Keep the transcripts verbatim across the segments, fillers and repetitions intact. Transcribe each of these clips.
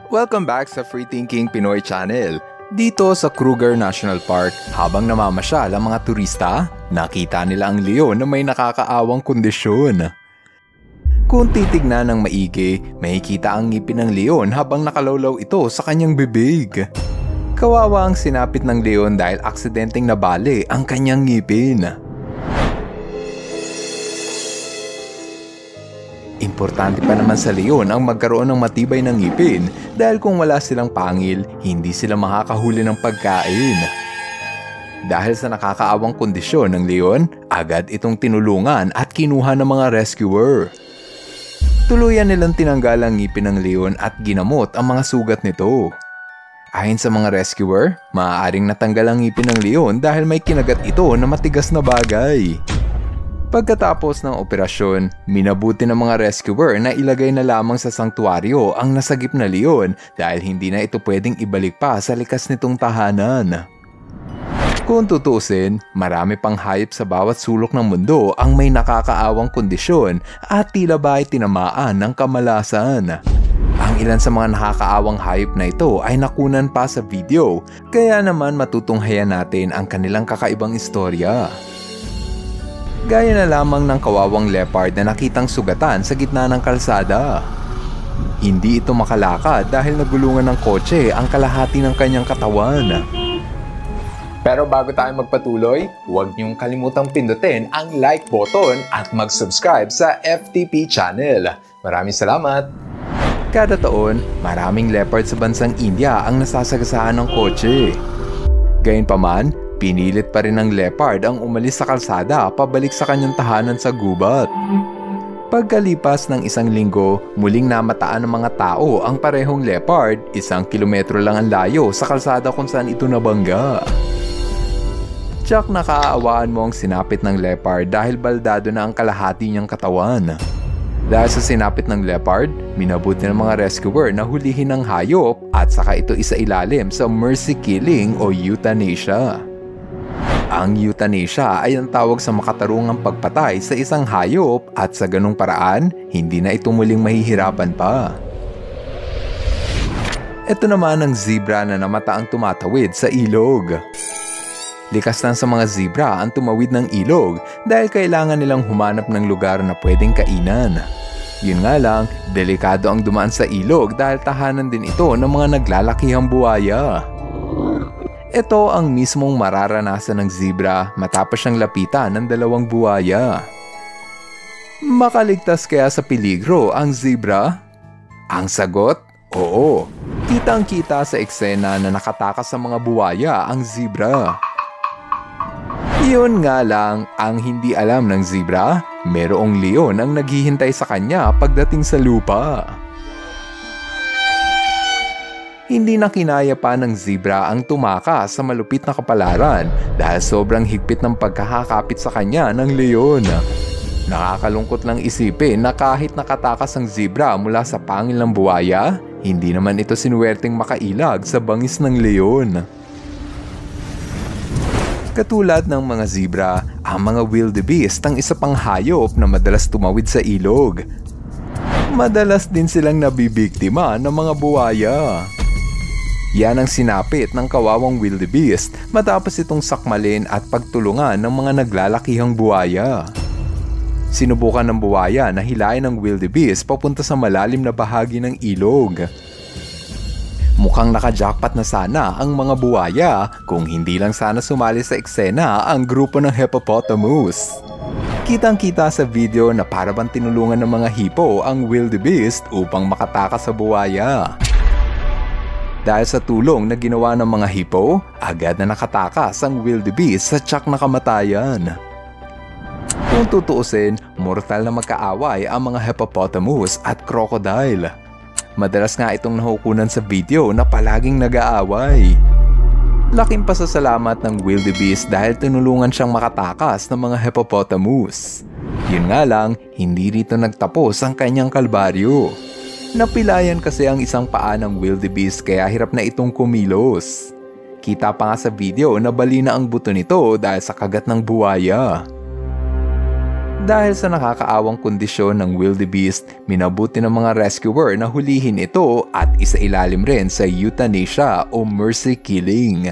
Welcome back sa Free Thinking Pinoy Channel. Dito sa Kruger National Park, habang namamasyal ang mga turista, nakita nila ang leon na may nakakaawang kondisyon. Kung titignan ng maigi, makikita ang ngipin ng leon habang nakalawlaw ito sa kanyang bibig. Kawawa ang sinapit ng leon dahil aksidenteng nabali ang kanyang ngipin. Importante pa naman sa leon ang magkaroon ng matibay ng ngipin dahil kung wala silang pangil, hindi sila makakahuli ng pagkain. Dahil sa nakakaawang kondisyon ng leon, agad itong tinulungan at kinuha ng mga rescuer. Tuluyan nilang tinanggal ang ngipin ng leon at ginamot ang mga sugat nito. Ayon sa mga rescuer, maaaring natanggal ang ngipin ng leon dahil may kinagat ito na matigas na bagay. Pagkatapos ng operasyon, minabuti ng mga rescuer na ilagay na lamang sa sanktuaryo ang nasagip na leon dahil hindi na ito pwedeng ibalik pa sa likas nitong tahanan. Kung tutusin, marami pang hayop sa bawat sulok ng mundo ang may nakakaawang kondisyon at tila ba ay tinamaan ng kamalasan. Ang ilan sa mga nakakaawang hayop na ito ay nakunan pa sa video, kaya naman matutunghayan natin ang kanilang kakaibang istorya. Gaya na lamang ng kawawang leopard na nakitang sugatan sa gitna ng kalsada. Hindi ito makalakad dahil nagulungan ng kotse ang kalahati ng kanyang katawan. Pero bago tayo magpatuloy, huwag niyong kalimutang pindutin ang like button at mag-subscribe sa F T P channel. Maraming salamat! Kada taon, maraming leopard sa bansang India ang nasasagasaan ng kotse. Gayunpaman, pinilit pa rin ng leopard ang umalis sa kalsada pabalik sa kanyang tahanan sa gubat. Pagkalipas ng isang linggo, muling namataan ng mga tao ang parehong leopard, isang kilometro lang ang layo sa kalsada kung saan ito nabangga. Tsak nakaawaan mo ang sinapit ng leopard dahil baldado na ang kalahati niyang katawan. Dahil sa sinapit ng leopard, minabuti ng mga rescuer na hulihin ang hayop at saka ito isailalim sa mercy killing o euthanasia. Ang euthanasia ay ang tawag sa makatarungang pagpatay sa isang hayop at sa ganung paraan, hindi na ito muling mahihirapan pa. Ito naman ang zebra na namataang tumatawid sa ilog. Likas lang sa mga zebra ang tumawid ng ilog dahil kailangan nilang humanap ng lugar na pwedeng kainan. Yun nga lang, delikado ang dumaan sa ilog dahil tahanan din ito ng mga naglalakihang buhaya. Ito ang mismong mararanasan ng zebra matapos siyang lapitan ng dalawang buhaya. Makaligtas kaya sa peligro ang zebra? Ang sagot, oo. Kitang-kita sa eksena na nakatakas sa mga buhaya ang zebra. Iyon nga lang, ang hindi alam ng zebra, merong leon ang naghihintay sa kanya pagdating sa lupa. Hindi na kinaya pa ng zebra ang tumakas sa malupit na kapalaran dahil sobrang higpit ng pagkakakapit sa kanya ng leon. Nakakalungkot lang isipin na kahit nakatakas ang zebra mula sa pangil ng buhaya, hindi naman ito sinuwerteng makailag sa bangis ng leon. Katulad ng mga zebra, ang mga wildebeest ang isa pang hayop na madalas tumawid sa ilog. Madalas din silang nabibiktima ng mga buhaya. Yan ang sinapit ng kawawang wildebeest matapos itong sakmalin at pagtulungan ng mga naglalakihang buhaya. Sinubukan ng buhaya na hilain ng wildebeest papunta sa malalim na bahagi ng ilog. Mukhang naka-jackpot na sana ang mga buhaya kung hindi lang sana sumali sa eksena ang grupo ng hippopotamus. Kitang-kita sa video na para bang tinulungan ng mga hippo ang wildebeest upang makatakas sa buhaya. Dahil sa tulong na ginawa ng mga hippo, agad na nakatakas ang wildebeest sa tiyak na kamatayan. Kung tutuusin, mortal na magkaaway ang mga hippopotamus at crocodile. Madalas nga itong nahukunan sa video na palaging nag-aaway. Laking pasasalamat ng wildebeest dahil tinulungan siyang makatakas ng mga hippopotamus. Yun nga lang, hindi rito nagtapos ang kanyang kalbaryo. Napilayan kasi ang isang paa ng wildebeest kaya hirap na itong kumilos. Kita pa nga sa video na bali na ang buto nito dahil sa kagat ng buhaya. Dahil sa nakakaawang kondisyon ng wildebeest, minabuti ng mga rescuer na hulihin ito at isailalim rin sa euthanasia o mercy killing.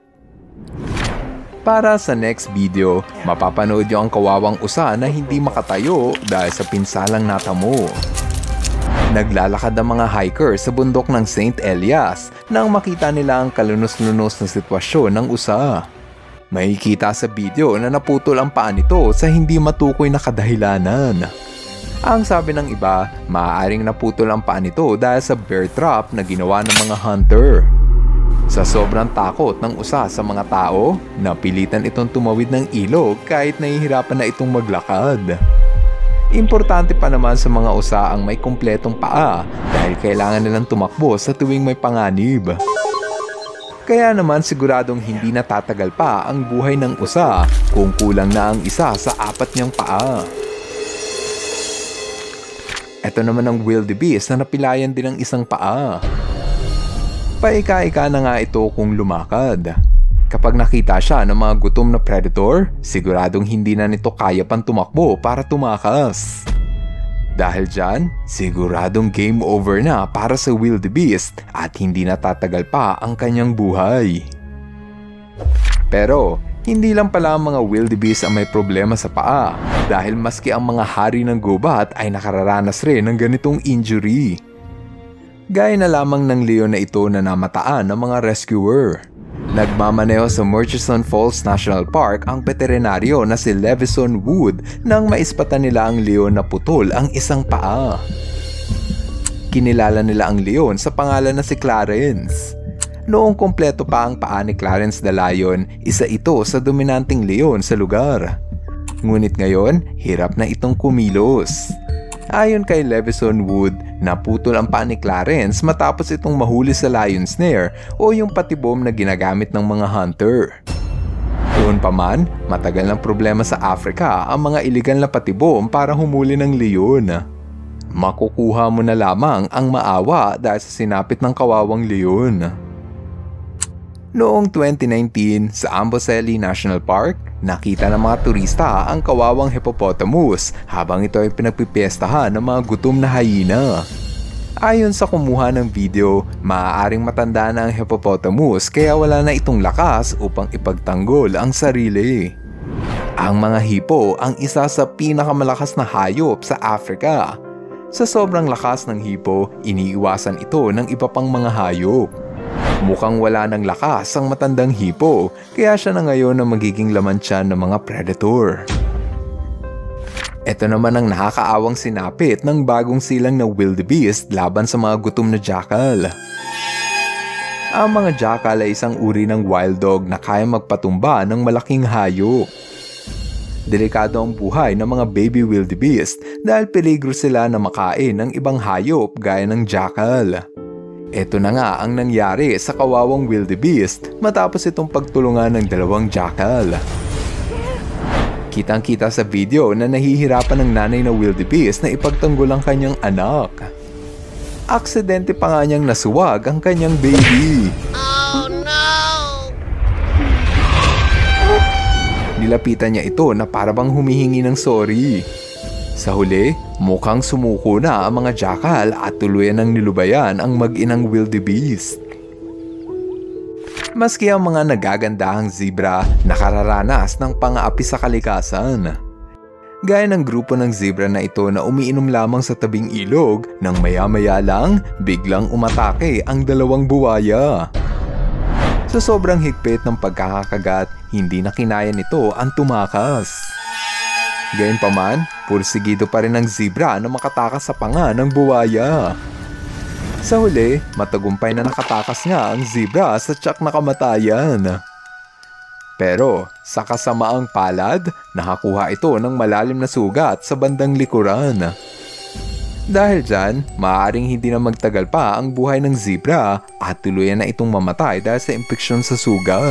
Para sa next video, mapapanood niyo ang kawawang usa na hindi makatayo dahil sa pinsalang natamo. Naglalakad ang mga hiker sa bundok ng Saint Elias nang makita nila ang kalunos-lunos na sitwasyon ng usa. Makikita sa video na naputol ang paa nito sa hindi matukoy na kadahilanan. Ang sabi ng iba, maaaring naputol ang paa nito dahil sa bear trap na ginawa ng mga hunter. Sa sobrang takot ng usa sa mga tao, napilitan itong tumawid ng ilog kahit nahihirapan na itong maglakad. Importante pa naman sa mga usa ang may kumpletong paa dahil kailangan nilang tumakbo sa tuwing may panganib. Kaya naman siguradong hindi natatagal pa ang buhay ng usa kung kulang na ang isa sa apat niyang paa. Ito naman ang wildebeest na napilayan din ng isang paa. Paika-ika na nga ito kung lumakad. Kapag nakita siya ng mga gutom na predator, siguradong hindi na nito kaya pang tumakbo para tumakas. Dahil dyan, siguradong game over na para sa wildebeest at hindi natatagal pa ang kanyang buhay. Pero, hindi lang pala ang mga wildebeest ang may problema sa paa dahil maski ang mga hari ng gubat ay nakararanas rin ng ganitong injury. Gaya na lamang ng leon na ito na namataan ng mga rescuer. Nagmamaneho sa Murchison Falls National Park ang veterinaryo na si Levison Wood nang maispatan nila ang leon na putol ang isang paa. Kinilala nila ang leon sa pangalan na si Clarence. Noong kompleto pa ang paa ni Clarence the Lion, isa ito sa dominanteng leon sa lugar. Ngunit ngayon, hirap na itong kumilos. Ayon kay Levison Wood, naputol ang paa ni Clarence matapos itong mahuli sa lion snare o yung patibom na ginagamit ng mga hunter. Doon pa man, matagal ng problema sa Africa ang mga iligal na patibom para humuli ng leon. Makukuha mo na lamang ang maawa dahil sa sinapit ng kawawang leon. Noong twenty nineteen, sa Amboseli National Park, nakita ng mga turista ang kawawang hippopotamus habang ito ay pinagpipiestahan ng mga gutom na hyena. Ayon sa kumuha ng video, maaaring matanda na ang hippopotamus kaya wala na itong lakas upang ipagtanggol ang sarili. Ang mga hippo ang isa sa pinakamalakas na hayop sa Africa. Sa sobrang lakas ng hippo, iniiwasan ito ng iba pang mga hayop. Mukhang wala ng lakas ang matandang hippo, kaya siya na ngayon na magiging laman tiyan ng mga predator. Ito naman ang nakakaawang sinapit ng bagong silang na wildebeest laban sa mga gutom na jackal. Ang mga jackal ay isang uri ng wild dog na kaya magpatumba ng malaking hayop. Delikado ang buhay ng mga baby wildebeest dahil peligro sila na makain ng ibang hayop gaya ng jackal. Ito na nga ang nangyari sa kawawang wildebeest matapos itong pagtulungan ng dalawang jackal. Kitang-kita sa video na nahihirapan ng nanay na wildebeest na ipagtanggol ang kanyang anak. Aksidente pa nga niyang nasuwag ang kanyang baby. Oh no! Nilapitan niya ito na parabang humihingi ng sorry. Sa huli, mukhang sumuko na ang mga jackal at tuluyan ng nilubayan ang mag-inang wildebeest. Maski ang mga nagagandahang zebra nakararanas ng pang-aapi sa kalikasan. Gaya ng grupo ng zebra na ito na umiinom lamang sa tabing ilog nang maya-maya lang biglang umatake ang dalawang buwaya. Sa sobrang higpit ng pagkakakagat, hindi na kinaya nito ang tumakas. Gayunpaman, pursigido pa rin ng zebra na makatakas sa panga ng buwaya. Sa huli, matagumpay na nakatakas nga ang zebra sa tiyak na kamatayan. Pero, sa kasamaang palad, nakakuha ito ng malalim na sugat sa bandang likuran. Dahil dyan, maaaring hindi na magtagal pa ang buhay ng zebra at tuluyan na itong mamatay dahil sa impeksyon sa sugat.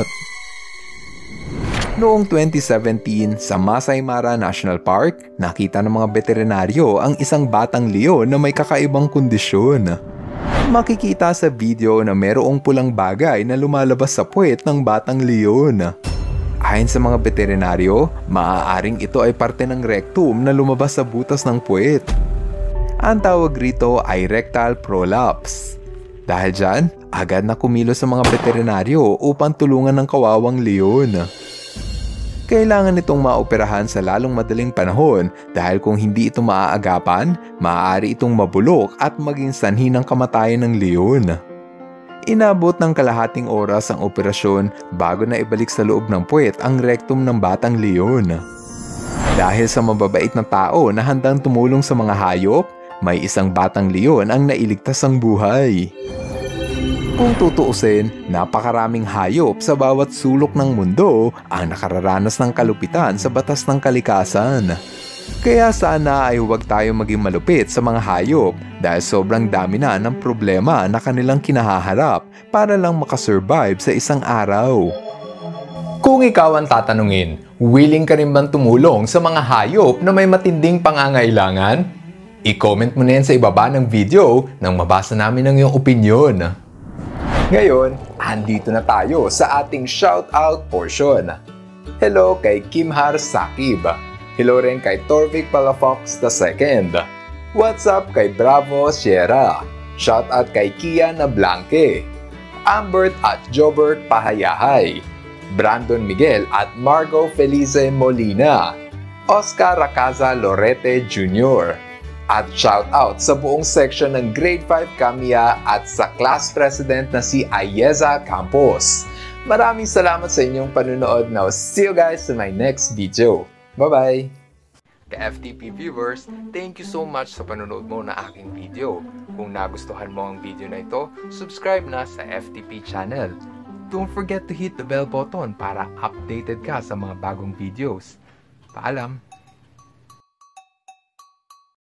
Noong twenty seventeen, sa Masai Mara National Park, nakita ng mga veterinaryo ang isang batang leon na may kakaibang kondisyon. Makikita sa video na mayroong pulang bagay na lumalabas sa puwet ng batang leon. Ayon sa mga veterinaryo, maaaring ito ay parte ng rectum na lumabas sa butas ng puwet. Ang tawag rito ay rectal prolapse. Dahil dyan, agad na kumilos sa mga veterinaryo upang tulungan ng kawawang leon. Kailangan itong maoperahan sa lalong madaling panahon dahil kung hindi ito maaagapan, maaari itong mabulok at maging sanhi ng kamatayan ng leon. Inabot ng kalahating oras ang operasyon bago na ibalik sa loob ng puwet ang rectum ng batang leon. Dahil sa mababait na tao na handang tumulong sa mga hayop, may isang batang leon ang nailigtas ang buhay. Kung tutuusin, napakaraming hayop sa bawat sulok ng mundo ang nakararanas ng kalupitan sa batas ng kalikasan. Kaya sana ay huwag tayo maging malupit sa mga hayop dahil sobrang dami na ng problema na kanilang kinahaharap para lang makasurvive sa isang araw. Kung ikaw ang tatanungin, willing ka rin bang tumulong sa mga hayop na may matinding pangangailangan? I-comment mo na yan sa ibaba ng video nang mabasa namin ang iyong opinyon. Ngayon, andito na tayo sa ating shoutout portion. Hello kay Kimhar Sakib. Hello rin kay Torvik Palafox the second. What's up kay Bravo Sierra. Shoutout kay Kian Blanque. Ambert at Jobert Pahayahay. Brandon Miguel at Margo Felice Molina. Oscar Racaza Lorete Junior At shoutout sa buong section ng Grade five Kamiya at sa class president na si Ayeza Campos. Maraming salamat sa inyong panunood. Now, see you guys in my next video. Bye-bye! Ka-F T P viewers, thank you so much sa panonood mo na aking video. Kung nagustuhan mo ang video na ito, subscribe na sa F T P channel. Don't forget to hit the bell button para updated ka sa mga bagong videos. Paalam!